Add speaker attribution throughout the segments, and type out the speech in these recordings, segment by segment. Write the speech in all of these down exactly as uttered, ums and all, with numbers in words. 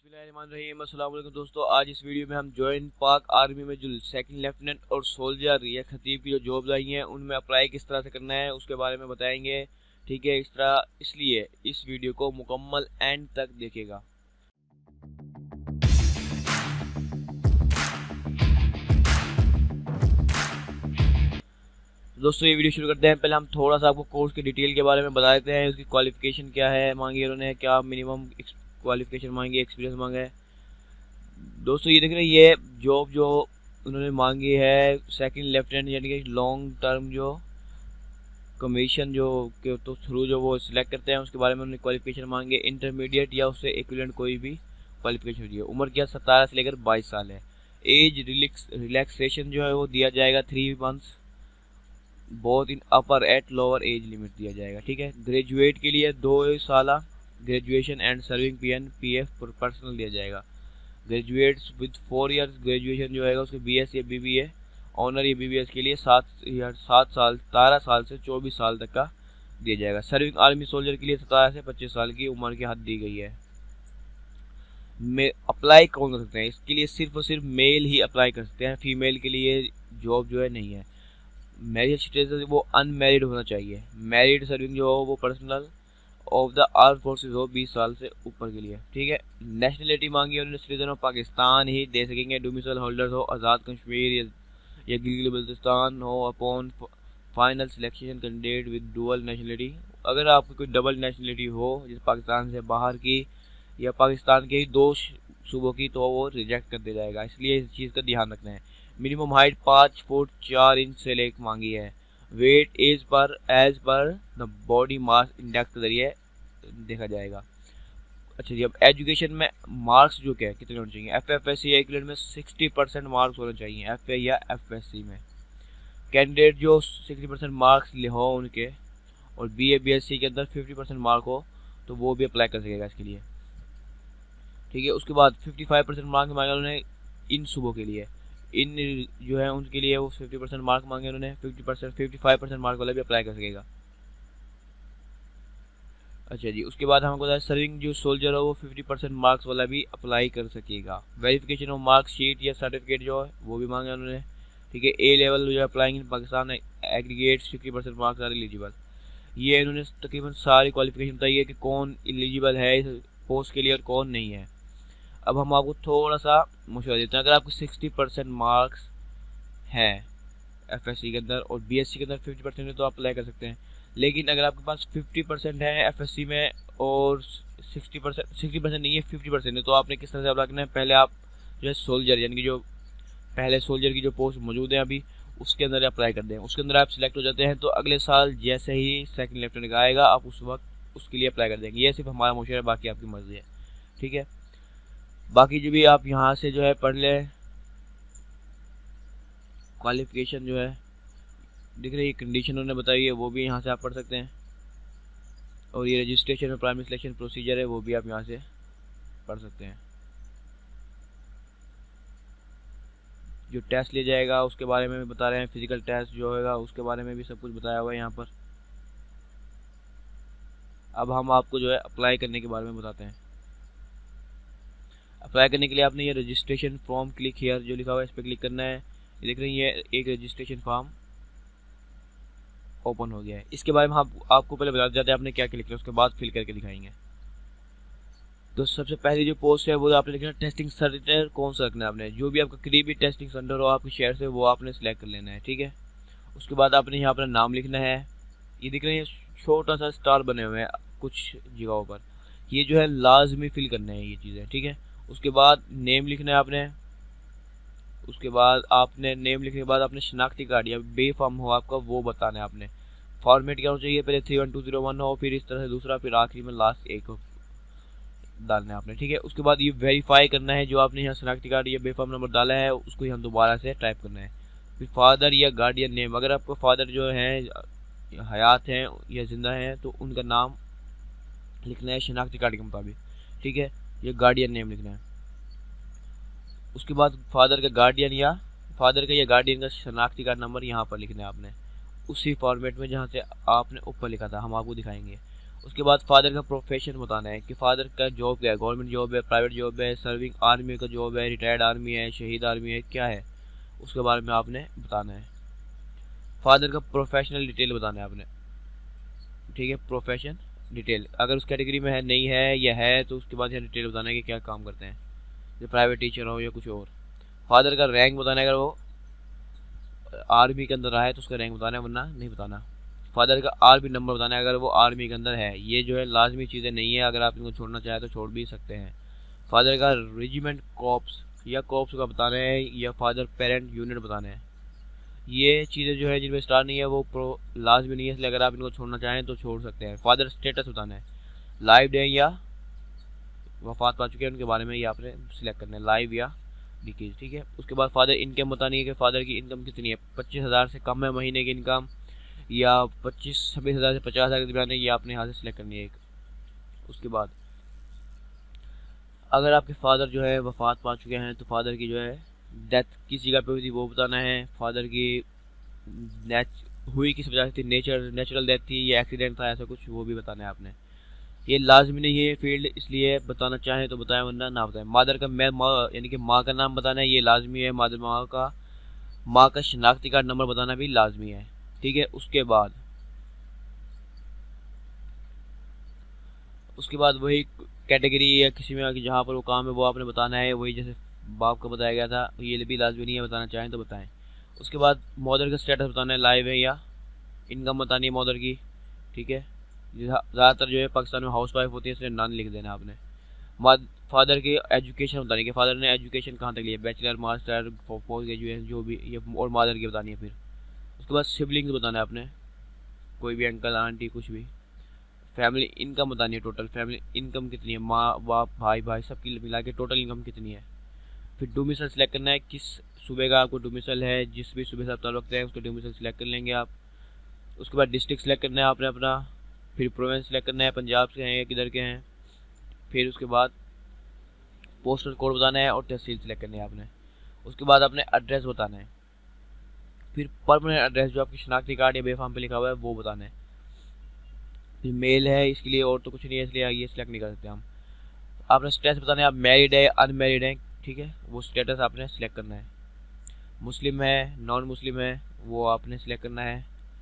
Speaker 1: बिस्मिल्लाहिर्रहमानिर्रहीम। अस्सलाम वालेकुम दोस्तों, आज इस वीडियो में हम जॉइन पाक आर्मी में जो सेकंड लेफ्टिनेंट और सोल्जर या खतीब की जो जॉब्स आई हैं उनमें अप्लाई किस तरह से करना है उसके बारे में बताएंगे। ठीक है, इस तरह इसलिए इस वीडियो को मुकम्मल एंड तक देखिएगा। दोस्तों ये वीडियो शुरू करते हैं। पहले हम थोड़ा सा आपको कोर्स की डिटेल के बारे में बता देते हैं। उसकी क्वालिफिकेशन क्या है मांगी है उन्होंने, क्या मिनिमम क्वालिफिकेशन मांगी है, एक्सपीरियंस मांगा है। दोस्तों ये देख रहे हैं, ये जॉब जो उन्होंने मांगी है सेकंड लेफ्टिनेंट यानी कि लॉन्ग टर्म जो कमीशन जो के तो थ्रू जो वो सिलेक्ट करते हैं उसके बारे में उन्होंने क्वालिफिकेशन मांगी है। इंटरमीडिएट या उससे इक्विवेलेंट कोई भी क्वालिफिकेशन होती है। उम्र क्या सतारह से लेकर बाईस साल है। एज रिलैक्सेशन जो है वो दिया जाएगा three months both in upper at lower age limit दिया जाएगा। ठीक है, ग्रेजुएट के लिए दो साल graduation and serving P N P F personnel दिया जाएगा। Graduates with four years graduation जो है उसके बी एस या बी बी ए ऑनर या बी बी एस के लिए सात सात साल सतारह साल से चौबीस साल तक का दिया जाएगा। सर्विंग आर्मी सोल्जर के लिए सतारह से पच्चीस साल की उम्र की हद दी गई है। में अप्लाई कौन कर सकते हैं इसके लिए? सिर्फ और सिर्फ मेल ही अप्लाई कर सकते हैं, फीमेल के लिए जॉब जो है नहीं है। मैरिज स्टेटस वो अनमैरिड होना चाहिए। मैरिड सर्विंग जो हो वो personnel of the arm forces हो बीस साल से ऊपर के लिए। ठीक है, नेशनलिटी मांगी और सिटीजन ऑफ पाकिस्तान ही दे सकेंगे। डोमिसाइल होल्डर हो आज़ाद कश्मीर या, या गिलगित बल्तिस्तान हो upon final selection candidate with dual nationality. अगर आपकी कोई डबल नेशनलिटी हो जिस पाकिस्तान से बाहर की या पाकिस्तान के ही दो सूबों की तो वो रिजेक्ट कर दिया जाएगा, इसलिए इस चीज़ का ध्यान रखना है। मिनिमम हाइट पाँच फुट चार इंच से लेकर मांगी है। Weight as per as per the body mass index के जरिए देखा जाएगा। अच्छा जी, अब एजुकेशन में मार्क्स जो क्या है कितने होने चाहिए? एफ एफ एस सी या इक्विवेलेंट में सिक्सटी परसेंट मार्क्स होने चाहिए एफ ए या एफ एस सी में। कैंडिडेट जो सिक्सटी परसेंट मार्क्स हो उनके और B A B S C के अंदर फिफ्टी परसेंट मार्क हो तो वो भी अप्लाई कर सकेगा इसके लिए। ठीक है, उसके बाद फिफ्टी फाइव परसेंट मार्क्स मांगे उन्होंने इन सूबों के लिए। इन जो है उनके लिए वो फिफ्टी परसेंट मार्क मांगे उन्होंने। Fifty percent fifty five percent mark वाला भी अप्लाई कर सकेगा। अच्छा जी, उसके बाद हमको बताया सर्विंग जो सोल्जर हो वो फिफ्टी परसेंट मार्क्स वाला भी अप्लाई कर सकेगा। वेरिफिकेशन ऑफ मार्क शीट या सर्टिफिकेट जो है वो भी मांगे उन्होंने। ठीक है, ए लेवल जो applying in Pakistan aggregate fifty percent marks are eligible. ये इन्होंने तकरीबन सारी क्वालिफिकेशन बताई है कि कौन एलिजिबल है इस पोस्ट के लिए और कौन नहीं है। अब हम आपको थोड़ा सा मशवरा देते हैं। अगर आपको सिक्सटी परसेंट मार्क्स हैं एफ एस सी के अंदर और बी एस सी के अंदर फिफ्टी परसेंट है तो आप अप्लाई कर सकते हैं। लेकिन अगर आपके पास फिफ्टी परसेंट है एफ एस सी में और सिक्सटी परसेंट सिक्सटी परसेंट नहीं है फिफ्टी परसेंट है तो आपने किस तरह से अप्लाई करना है? पहले आप जो है सोल्जर यानी कि जो पहले सोल्जर की जो पोस्ट मौजूद है अभी उसके अंदर अप्लाई कर दें। उसके अंदर आप सिलेक्ट हो जाते हैं तो अगले साल जैसे ही सेकंड लेफ्टिनेंट का आएगा आप उस वक्त उसके लिए अप्लाई कर देंगे। ये सिर्फ हमारा मशवरा है, बाकी आपकी मर्जी है। ठीक है, बाकी जो भी आप यहाँ से जो है पढ़ लें क्वालिफिकेशन जो है दिख रही है, कंडीशन उन्होंने बताई है वो भी यहाँ से आप पढ़ सकते हैं। और ये रजिस्ट्रेशन और प्राइमरी सिलेक्शन प्रोसीजर है वो भी आप यहाँ से पढ़ सकते हैं। जो टेस्ट लिया जाएगा उसके बारे में भी बता रहे हैं। फिजिकल टेस्ट जो होगा उसके बारे में भी सब कुछ बताया हुआ है यहाँ पर। अब हम आपको जो है अप्लाई करने के बारे में बताते हैं। अप्लाई करने के लिए आपने ये रजिस्ट्रेशन फॉर्म क्लिक हियर जो लिखा हुआ है इस पर क्लिक करना है। ये देख रही है एक रजिस्ट्रेशन फॉर्म ओपन हो गया है। इसके बारे में आप, आपको पहले बता देते हैं आपने क्या क्या लिखना है, उसके बाद फिल करके दिखाएंगे। तो सबसे पहली जो पोस्ट है वो आपने लिखना है टेस्टिंग सेंटर कौन सा रखना है आपने। जो भी आपका करीबी टेस्टिंग सेंटर हो आपके शहर से वो आपने सेलेक्ट कर लेना है। ठीक है, उसके बाद आपने यहाँ अपना नाम लिखना है। ये दिख रही है छोटा सा स्टार बने हुए हैं कुछ जगहों पर, ये जो है लाजमी फिल करना है ये चीज़ें। ठीक है, उसके बाद नेम लिखना है आपने। उसके बाद आपने नेम लिखने के बाद आपने शनाख्ती कार्ड या बे फॉर्म हो आपका वो बताना है आपने। फॉर्मेट क्या होना चाहिए? पहले three one two zero one हो, फिर इस तरह से दूसरा, फिर आखिरी में लास्ट एक डालना है आपने। ठीक है, उसके बाद ये वेरीफाई करना है जो आपने यहाँ शनाख्ती कार्ड या बे फॉर्म नंबर डाला है उसको यहाँ दोबारा से टाइप करना है। फिर फादर या गार्डियन नेम, अगर आपका फादर जो है हयात हैं या जिंदा हैं तो उनका नाम लिखना है शनाख्ती कार्ड के मुताबिक। ठीक है, ये गार्डियन नेम लिखना है। उसके बाद फादर का गार्डियन या फादर का या गार्डियन का शनाख्ती कार्ड नंबर यहाँ पर लिखना है आपने उसी फॉर्मेट में जहाँ से आपने ऊपर लिखा था, हम आपको दिखाएंगे। उसके बाद फादर का प्रोफेशन बताना है कि फादर का जॉब क्या है, गवर्नमेंट जॉब है, प्राइवेट जॉब है, सर्विंग आर्मी का जॉब है, रिटायर्ड आर्मी है, शहीद आर्मी है, क्या है उसके बारे में आपने बताना है। फादर का प्रोफेशनल डिटेल बताना है आपने, ठीक है, प्रोफेशन डिटेल, अगर उस कैटेगरी में है नहीं है या है तो उसके बाद यहाँ डिटेल बताना है कि क्या काम करते हैं, जो प्राइवेट टीचर हो या कुछ और। फादर का रैंक बताना है, अगर वो आर्मी के अंदर रहा है तो उसका रैंक बताना है, वरना नहीं बताना। फादर का आर्मी नंबर बताना है, अगर वो आर्मी के अंदर है। ये जो है लाजमी चीज़ें नहीं है, अगर आप इनको छोड़ना चाहें तो छोड़ भी सकते हैं। फादर का रेजिमेंट कॉप्स या कॉप्स का बताना है, या फादर पेरेंट यूनिट बताना है। ये चीज़ें जो है जिनमें स्टार नहीं है वो प्रो लाजमी नहीं है, इसलिए अगर आप इनको छोड़ना चाहें तो छोड़ सकते हैं। फादर स्टेटस बताना है, लाइव डे या वफात पा चुके हैं उनके बारे में ये आपने सिलेक्ट करना है, लाइव या डिकेज, ठीक है। उसके बाद फादर इनकम बतानी है कि फादर की इनकम कितनी है, पच्चीस हज़ार से कम है महीने की इनकम या पच्चीस छब्बीस हज़ार से पचास हज़ार के दरमियान है, ये आपने यहाँ से सिलेक्ट करनी है एक। उसके बाद अगर आपके फादर जो है वफात पा चुके हैं तो फादर की जो है डेथ किस जगह पे हुई थी वो बताना है। फादर की नेच हुई किस वजह से थी, नेचर नेचुरल डेथ थी या एक्सीडेंट था, ऐसा कुछ वो भी बताना है आपने। ये लाजमी नहीं है फील्ड, इसलिए बताना चाहें तो बताएं वरना ना बताएं। मादर का मैं माँ यानी कि माँ का नाम बताना है, ये लाजमी है। मादर माँ का माँ का शनाख्ती कार्ड नंबर बताना भी लाजमी है, ठीक है। उसके बाद उसके बाद वही कैटेगरी या किसी में जहाँ पर वो काम है वो आपने बताना है, वही जैसे बाप का बताया गया था, ये भी लाजमी नहीं है, बताना चाहें तो बताएं। उसके बाद मदर का स्टेटस बताना है, लाइव है या इनकम बतानी है मदर की, ठीक है। ज़्यादातर जो है पाकिस्तान में हाउस वाइफ होती है, इसलिए नॉन लिख देना आपने। फादर की एजुकेशन बतानी है कि फादर ने एजुकेशन कहाँ तक लिया, बैचलर मास्टर पोस्ट ग्रेजुएशन जो भी, ये और मदर की बतानी है। फिर उसके बाद सिबलिंग्स बताना है आपने, कोई भी अंकल आंटी कुछ भी। फैमिली इनकम बतानी है, टोटल फैमिली इनकम कितनी है, माँ बाप भाई भाई सबकी मिला के टोटल इनकम कितनी है। फिर डोमिसाइल सेलेक्ट करना है, किस सूबे का आपको डोमिसाइल है, जिस भी सूबे से आप ताल्लुक़ रखते हैं उसका डोमिसाइल सेलेक्ट कर लेंगे आप। उसके बाद डिस्ट्रिक्ट सेलेक्ट करना है आपने अपना, फिर प्रोविंस सेलेक्ट करना है, पंजाब से हैं या किधर के हैं। फिर उसके बाद पोस्टल कोड बताना है और तहसील सेलेक्ट करनी है आपने। उसके बाद आपने एड्रेस बताना है, फिर परमानेंट एड्रेस जो आपकी शनाख्ती कार्ड या बेफाम पे लिखा हुआ है वो बताना है। फिर मेल है इसके लिए, और तो कुछ नहीं है इसलिए ये सिलेक्ट नहीं कर सकते हम। आपने स्टेटस बताना है, आप मैरिड है अनमैरिड है, ठीक है, वो स्टेटस आपने सिलेक्ट करना है। मुस्लिम है नॉन मुस्लिम है वो आपने सिलेक्ट करना है।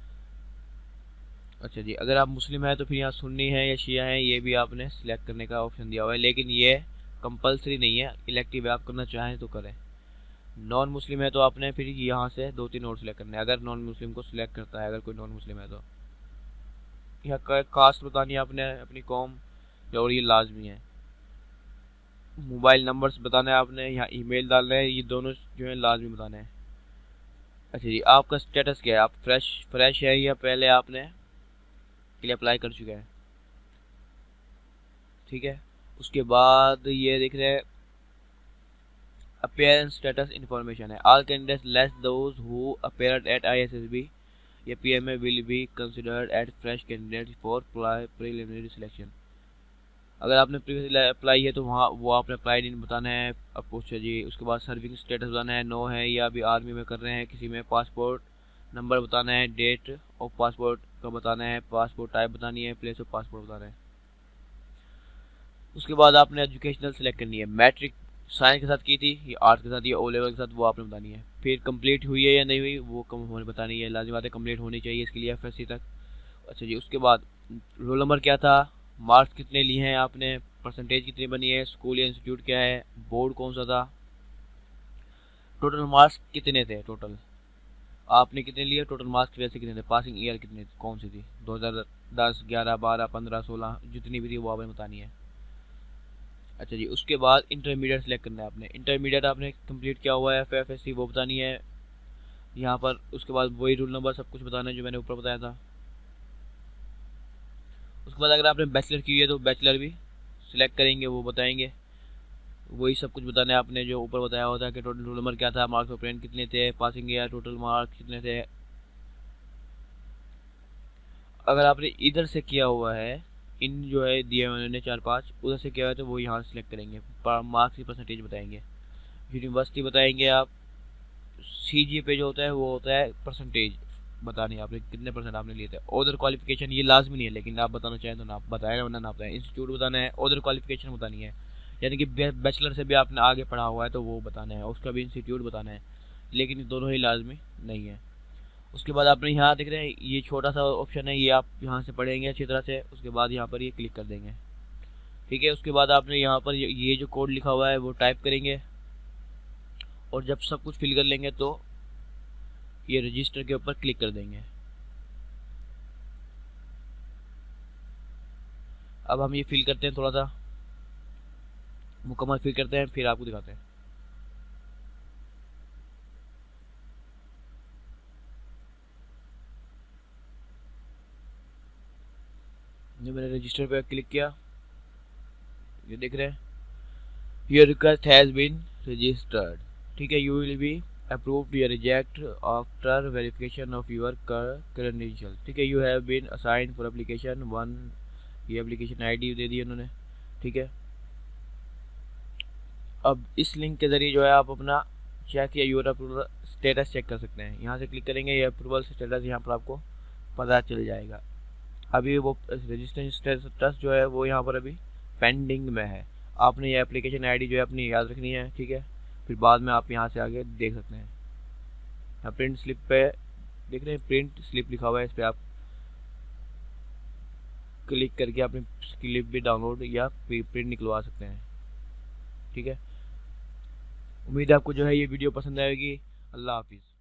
Speaker 1: अच्छा जी, अगर आप मुस्लिम है तो फिर यहाँ सुन्नी है या शिया है ये भी आपने सिलेक्ट करने का ऑप्शन दिया हुआ है, लेकिन ये कंपलसरी नहीं है, इलेक्टिव है, आप करना चाहें तो करें। नॉन मुस्लिम है तो आपने फिर यहाँ से दो तीन और सिलेक्ट करने हैं, अगर नॉन मुस्लिम को सिलेक्ट करता है, अगर कोई नॉन मुस्लिम है तो। यहाँ कास्ट बतानी है आपने अपनी कौम, और ये लाजमी है। मोबाइल नंबर्स बताना है आपने, यहाँ ईमेल डालना है, ये दोनों जो है लाजमी बताना है। अच्छा जी, आपका स्टेटस क्या है, आप फ्रेश फ्रेश है या पहले आपने के लिए अप्लाई कर चुके हैं, ठीक है। उसके बाद ये देख रहे हैं अपीयरेंस स्टेटस इंफॉर्मेशन है, all candidates less those who appeared at ISSB या PMA will be considered at fresh candidates for preliminary selection. अगर आपने प्रीवियसली अप्लाई है तो वहाँ वो आपने अप्लाई नहीं बताना है। अब अच्छा जी, उसके बाद सर्विंग स्टेटस बताना है, नो है या अभी आर्मी में कर रहे हैं किसी में। पासपोर्ट नंबर बताना है, डेट ऑफ पासपोर्ट का बताना है, पासपोर्ट टाइप बतानी है, प्लेस ऑफ पासपोर्ट बताना है। उसके बाद आपने एजुकेशनल सेलेक्ट करनी है, मैट्रिक साइंस के साथ की थी या आर्ट्स के साथ या ओ लेवल के साथ, वो आपने बतानी है। फिर कंप्लीट हुई है या नहीं हुई वो कम होने बतानी है, लाजिम बात है कंप्लीट होनी चाहिए इसके लिए एफएससी तक। अच्छा जी, उसके बाद रोल नंबर क्या था, मार्क्स कितने लिए हैं आपने, परसेंटेज कितनी बनी है, स्कूल या इंस्टीट्यूट क्या है, बोर्ड कौन सा था, टोटल मार्क्स कितने थे, टोटल आपने कितने लिए, टोटल मार्क्स वैसे कितने थे, पासिंग ईयर कितने कौन सी थी, दो हज़ार दस ग्यारह बारह पंद्रह सोलह जितनी भी थी वो आपने बतानी है। अच्छा जी, उसके बाद इंटरमीडिएट सेलेक्ट करना है आपने, इंटरमीडिएट आपने कंप्लीट किया हुआ है एफ एफ एस सी वो बतानी है यहाँ पर। उसके बाद वही रूल नंबर सब कुछ बताना है जो मैंने ऊपर बताया था। उसके बाद अगर आपने बैचलर की है तो बैचलर भी सिलेक्ट करेंगे, वो बताएंगे, वही सब कुछ बताना है आपने जो ऊपर बताया होता है कि टोटल रोल नंबर क्या था, मार्क्स ऑफ फ्रेंड कितने थे, पासिंग ईयर टोटल मार्क्स कितने थे। अगर आपने इधर से किया हुआ है, इन जो है दिए हुए उन्होंने चार पाँच, उधर से किया हुआ है तो वो यहाँ सिलेक्ट करेंगे, मार्क्स की परसेंटेज बताएंगे, यूनिवर्सिटी बताएंगे आप। सी जी पे जो होता है वो होता है परसेंटेज, बतानी है आपने कितने परसेंट आपने लिए थे। अदर क्वालिफिकेशन ये लाजमी नहीं है, लेकिन आप बताना चाहें तो ना आप बताएं, वरना ना बताएं। इंस्टीट्यूट बताना है, अदर क्वालिफिकेशन बतानी है, यानी कि बैचलर से भी आपने आगे पढ़ा हुआ है तो वो बताना है, उसका भी इंस्टीट्यूट बताना है, लेकिन ये दोनों ही लाजमी नहीं है। उसके बाद आपने यहाँ देख रहे हैं ये छोटा सा ऑप्शन है, ये आप यहाँ से पढ़ेंगे अच्छी तरह से, उसके बाद यहाँ पर ये क्लिक कर देंगे। ठीक है, उसके बाद आपने यहाँ पर ये जो कोड लिखा हुआ है वो टाइप करेंगे, और जब सब कुछ फिल कर लेंगे तो ये रजिस्टर के ऊपर क्लिक कर देंगे। अब हम ये फिल करते हैं, थोड़ा सा मुकम्मल फिल करते हैं, फिर आपको दिखाते हैं। जो मैंने रजिस्टर पे क्लिक किया, ये देख रहे हैं your request has been registered. ठीक है, यू विल बी अप्रूव्ड या reject after verification of your credential. ठीक है, you have been assigned for application one, ये एप्लीकेशन आईडी दे दी उन्होंने। ठीक है, अब इस लिंक के जरिए जो है आप अपना चेक या योर अप्रूवल स्टेटस चेक कर सकते हैं। यहाँ से क्लिक करेंगे, ये अप्रूवल स्टेटस यहाँ पर आपको पता चल जाएगा। अभी वो रजिस्ट्रेशन स्टेटस जो है वो यहाँ पर अभी पेंडिंग में है। आपने ये एप्लीकेशन आईडी जो है अपनी याद रखनी है। ठीक है, फिर बाद में आप यहाँ से आगे देख सकते हैं। यहाँ प्रिंट स्लिप पे देख रहे हैं, प्रिंट स्लिप लिखा हुआ है, इस पर आप क्लिक करके अपनी स्लिप भी डाउनलोड या प्रिंट निकलवा सकते हैं। ठीक है, उम्मीद है आपको जो है ये वीडियो पसंद आएगी। अल्लाह हाफिज़।